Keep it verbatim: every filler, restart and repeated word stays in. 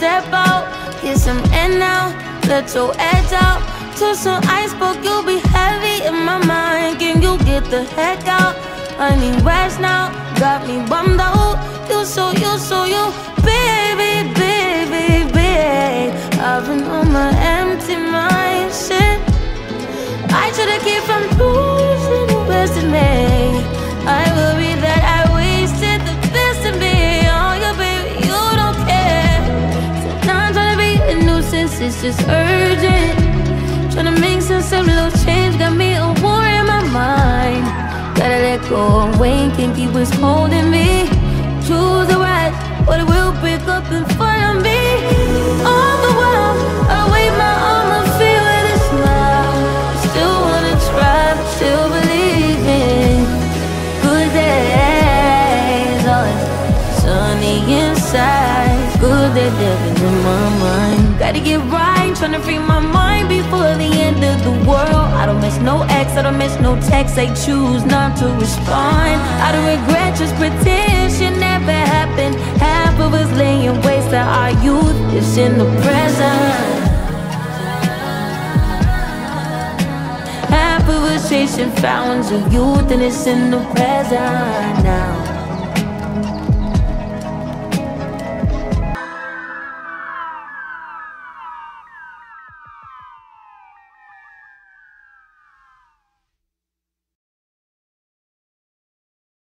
step out, get some air now, let your edge out. To some iceberg, you'll be heavy in my mind. Can you get the heck out? I need rest now, got me bummed out. You so, you so, you, baby, baby, baby. I've been on my empty mind shit. I try to keep from losing the best in me. I worry that I wasted the best in me. Oh, yeah, baby, you don't care. So now I'm trying to be a nuisance, it's just urgent. Tryna make sense of little change, got me a war in my mind. Gotta let go away, can't keep what's holding me. Choose the right, but it will pick up in front of me. All the while, I wave my arm and feel with a smile. Still wanna try, but still believe in good days. Oh, it's sunny inside, good that living in my mind. Gotta get right, tryna free my mind before the end of the world. I don't miss no ex, I don't miss no text. They choose not to respond. I don't regret, just pretend shit never happened. Half of us laying waste to our youth is in the present. Half of us chasing fountains of youth and it's in the present now.